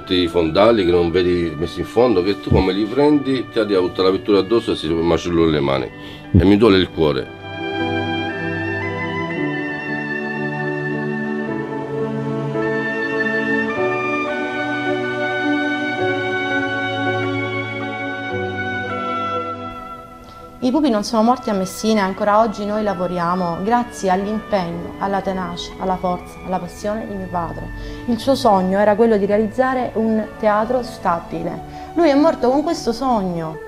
certi fondali che non vedi messi in fondo, che tu come li prendi ti arriva tutta la pittura addosso e si macellano le mani e mi duole il cuore. I pupi non sono morti a Messina e ancora oggi noi lavoriamo grazie all'impegno, alla tenacia, alla forza, alla passione di mio padre. Il suo sogno era quello di realizzare un teatro stabile. Lui è morto con questo sogno.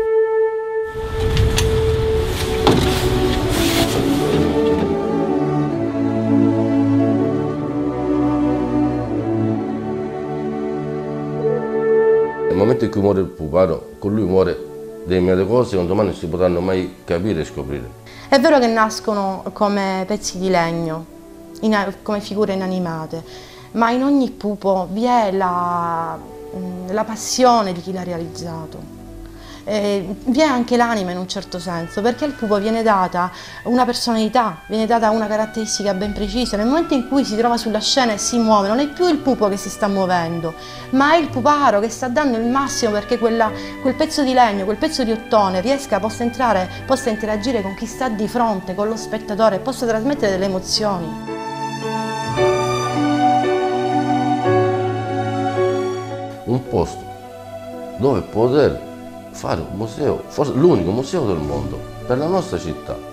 Nel momento in cui muore il puparo, con lui muore determinate cose che un domani non si potranno mai capire e scoprire. È vero che nascono come pezzi di legno, come figure inanimate, ma in ogni pupo vi è la passione di chi l'ha realizzato. Vi è anche l'anima in un certo senso, perché al pupo viene data una personalità, viene data una caratteristica ben precisa. Nel momento in cui si trova sulla scena e si muove, non è più il pupo che si sta muovendo, ma è il puparo che sta dando il massimo perché quel pezzo di legno, quel pezzo di ottone possa interagire con chi sta di fronte, con lo spettatore, e possa trasmettere delle emozioni. Un posto dove poter fare un museo, forse l'unico museo del mondo per la nostra città.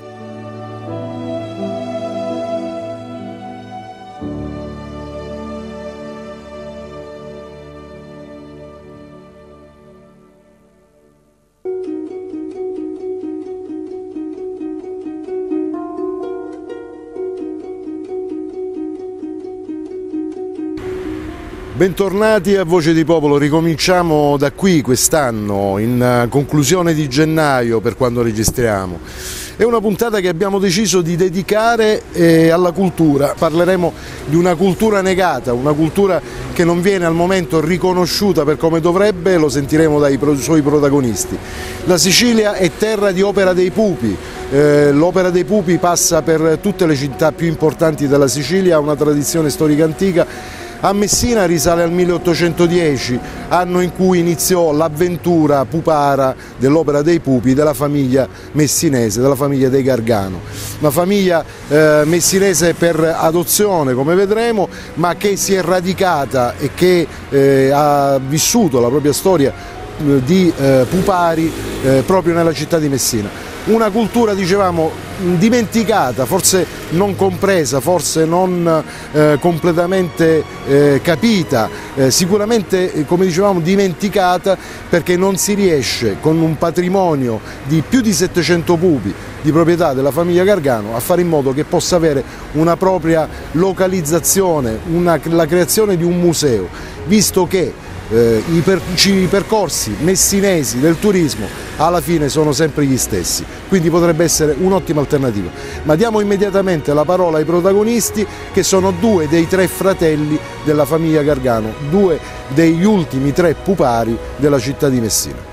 Bentornati a Voce di Popolo, ricominciamo da qui quest'anno, in conclusione di gennaio per quando registriamo. È una puntata che abbiamo deciso di dedicare alla cultura. Parleremo di una cultura negata, una cultura che non viene al momento riconosciuta per come dovrebbe, lo sentiremo dai suoi protagonisti. La Sicilia è terra di opera dei pupi. L'opera dei pupi passa per tutte le città più importanti della Sicilia, ha una tradizione storica antica. A Messina risale al 1810, anno in cui iniziò l'avventura pupara dell'opera dei pupi della famiglia messinese, della famiglia dei Gargano. Una famiglia messinese per adozione, come vedremo, ma che si è radicata e che ha vissuto la propria storia di pupari proprio nella città di Messina. Una cultura, dicevamo, dimenticata, forse non compresa, forse non completamente capita, sicuramente, come dicevamo, dimenticata perché non si riesce, con un patrimonio di più di 700 pupi di proprietà della famiglia Gargano, a fare in modo che possa avere una propria localizzazione, la creazione di un museo, visto che i percorsi messinesi del turismo alla fine sono sempre gli stessi, quindi potrebbe essere un'ottima alternativa. Ma diamo immediatamente la parola ai protagonisti, che sono due dei tre fratelli della famiglia Gargano, due degli ultimi tre pupari della città di Messina.